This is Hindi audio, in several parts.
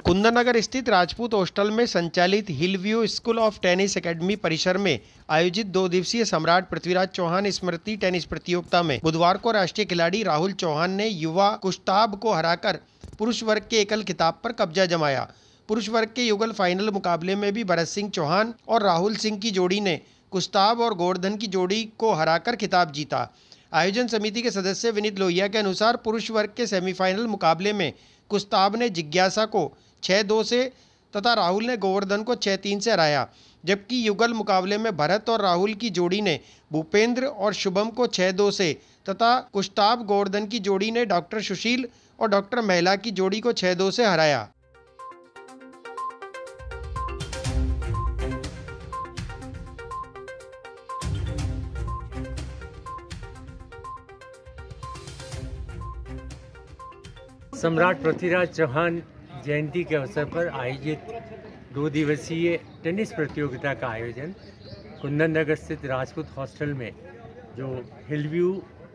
कुंदननगर स्थित राजपूत हॉस्टल में संचालित hill view school of tennis academy परिसर में आयोजित 2 दिवसीय सम्राट पृथ्वीराज चौहान स्मृति टेनिस प्रतियोगिता में बुधवार को राष्ट्रीय खिलाड़ी राहुल चौहान ने युवा कुश्ताब को हराकर पुरुष वर्ग के एकल खिताब पर कब्जा जमाया। पुरुष वर्ग के युगल फाइनल मुकाबले में भी भरत सिंह चौहान और राहुल सिंह की जोड़ी ने कुश्ताब और गोवर्धन की जोड़ी को हराकर खिताब जीता। आयोजन समिति के सदस्य विनीत लोहिया के अनुसार पुरुष वर्ग के सेमीफाइनल मुकाबले में कुश्ताब ने जिज्ञासा को 6-2 से तथा राहुल ने गोवर्धन को 6-3 से हराया, जबकि युगल मुकाबले में भरत और राहुल की जोड़ी ने भूपेंद्र और शुभम को 6-2 से तथा कुश्ताब गोवर्धन की जोड़ी ने डॉक्टर सुशील और डॉक्टर महिला की जोड़ी को 6-2 से हराया। सम्राट पृथ्वीराज चौहान जयंती के अवसर पर आयोजित 2 दिवसीय टेनिस प्रतियोगिता का आयोजन कुंदननगर स्थित राजपूत हॉस्टल में जो hill view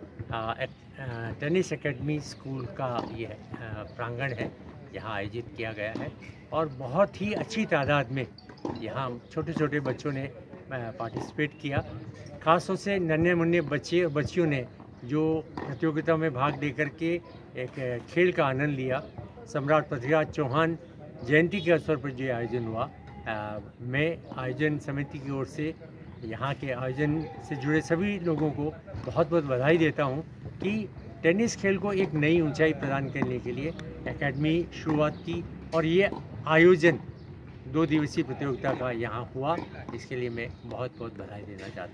tennis academy school का ये प्रांगण है, यहाँ आयोजित किया गया है और बहुत ही अच्छी तादाद में यहाँ छोटे छोटे बच्चों ने पार्टिसिपेट किया। खासतौर से नन्हे मुन्ने बच्चे और बच्चियों ने जो प्रतियोगिता में भाग लेकर के एक खेल का आनंद लिया। सम्राट पृथ्वीराज चौहान जयंती के अवसर पर जो आयोजन हुआ, मैं आयोजन समिति की ओर से यहाँ के आयोजन से जुड़े सभी लोगों को बहुत बहुत बधाई देता हूँ कि टेनिस खेल को एक नई ऊंचाई प्रदान करने के लिए एकेडमी शुरुआत की और ये आयोजन 2 दिवसीय प्रतियोगिता का यहाँ हुआ, इसके लिए मैं बहुत बहुत बधाई देना चाहता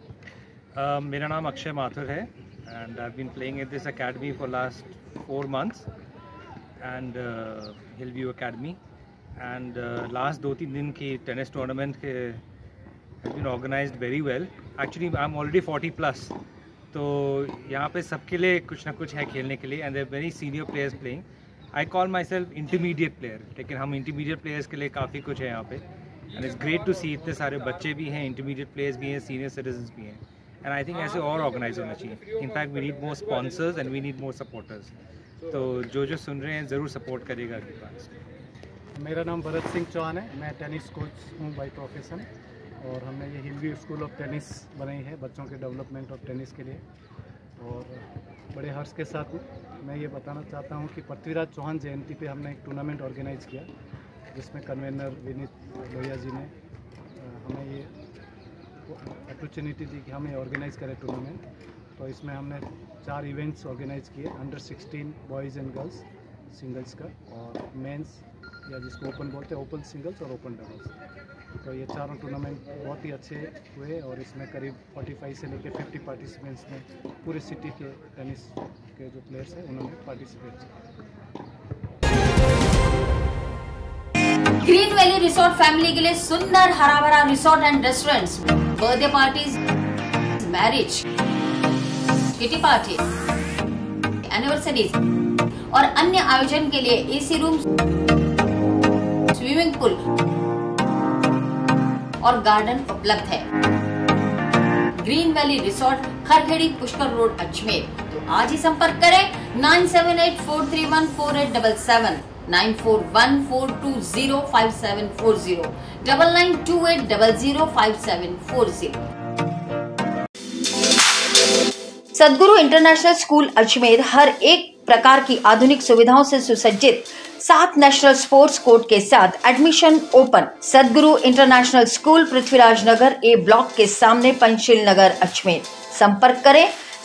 हूँ। मेरा नाम अक्षय माथुर है and I've been playing at this academy for last 4 months and Hillview Academy and last 2-3 दिन की tennis tournament के has been organized very well. Actually I'm already 40 plus, तो यहाँ पे सबके लिए कुछ ना कुछ है खेलने के लिए and there are very senior players playing. I call myself intermediate player, लेकिन हम intermediate players के लिए काफ़ी कुछ है यहाँ पे and it's great to see इतने सारे बच्चे भी हैं, intermediate players भी हैं, senior citizens भी हैं and I think ऐसे और ऑर्गेनाइज होना चाहिए। In fact we need more sponsors and we need more supporters. तो जो सुन रहे हैं ज़रूर सपोर्ट करेगा अगली बार। मेरा नाम भरत सिंह चौहान है, मैं टेनिस कोच हूँ बाय प्रोफेशन और हमने ये hill view school of tennis बनाई है बच्चों के डेवलपमेंट ऑफ टेनिस के लिए। और बड़े हर्ष के साथ मैं ये बताना चाहता हूँ कि पृथ्वीराज चौहान जयंती पे हमने एक टूर्नामेंट ऑर्गेनाइज किया, जिसमें कन्वेनर विनीत लोहिया जी ने हमें ये अपॉर्चुनिटी दी कि हम ये ऑर्गेनाइज करें टूर्नामेंट। तो इसमें हमने 4 इवेंट्स ऑर्गेनाइज किए, under 16 boys and girls singles का और मेंस या जिसको ओपन बोलते हैं ओपन सिंगल्स और ओपन डबल्स। तो ये चारों टूर्नामेंट बहुत ही अच्छे हुए और इसमें करीब 45 से लेकर 50 पार्टिसिपेंट्स ने पूरे सिटी के टेनिस के जो प्लेयर्स हैं उन्होंने पार्टिसिपेट किया। ग्रीन वैली रिसोर्ट फैमिली के लिए सुंदर हरा भरा resort and restaurants, birthday parties, marriage, kitty party, anniversaries और अन्य आयोजन के लिए एसी रूम, स्विमिंग पूल और गार्डन उपलब्ध है। Green valley resort, Kharkhedi, Pushkar road, Ajmer. तो आज ही संपर्क करें 9784314877, 9414205740, 9928005740। सद्गुरु इंटरनेशनल स्कूल अजमेर हर एक प्रकार की आधुनिक सुविधाओं से सुसज्जित 7 नेशनल स्पोर्ट्स कोर्ट के साथ admission open. Sadguru international school Prithviraj Nagar A block के सामने पंचशील नगर अजमेर। संपर्क करें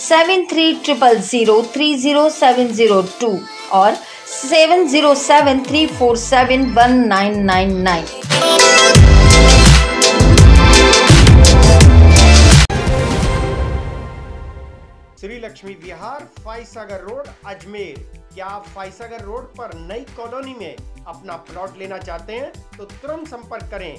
7300030702 और 7073471999। श्री लक्ष्मी विहार, फाइसागर रोड, अजमेर। क्या आप फाइसागर रोड पर नई कॉलोनी में अपना प्लॉट लेना चाहते हैं तो तुरंत संपर्क करें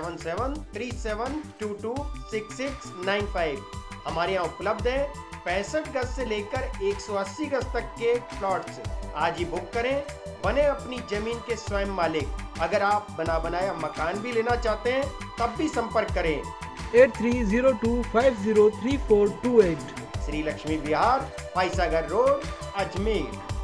7737226695। हमारे यहाँ उपलब्ध है 65 गज से लेकर 180 गज तक के प्लॉट्स। आज ही बुक करें, बने अपनी जमीन के स्वयं मालिक। अगर आप बना बनाया मकान भी लेना चाहते हैं तब भी संपर्क करें 8302503428। श्री लक्ष्मी विहार, फाइसागर रोड, अजमेर।